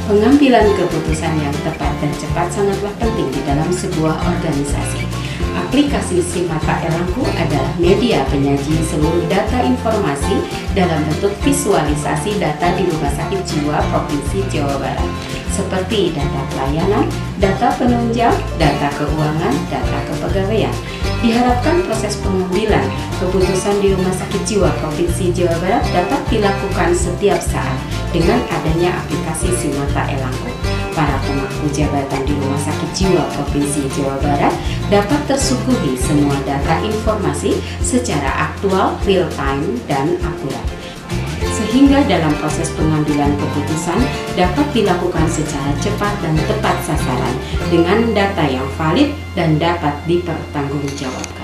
Pengambilan keputusan yang tepat dan cepat sangatlah penting di dalam sebuah organisasi. Aplikasi SIMATA Elangku adalah media penyaji seluruh data informasi dalam bentuk visualisasi data di Rumah Sakit Jiwa Provinsi Jawa Barat, seperti data pelayanan, data penunjang, data keuangan, data kepegawaian. Diharapkan proses pengambilan keputusan di Rumah Sakit Jiwa Provinsi Jawa Barat dapat dilakukan setiap saat dengan adanya aplikasi SIMATA Elangku. Para pemangku jabatan di Rumah Sakit Jiwa Provinsi Jawa Barat dapat tersuguhi semua data informasi secara aktual, real time, dan akurat, sehingga dalam proses pengambilan keputusan dapat dilakukan secara cepat dan tepat sasaran dengan data yang valid dan dapat dipertanggungjawabkan.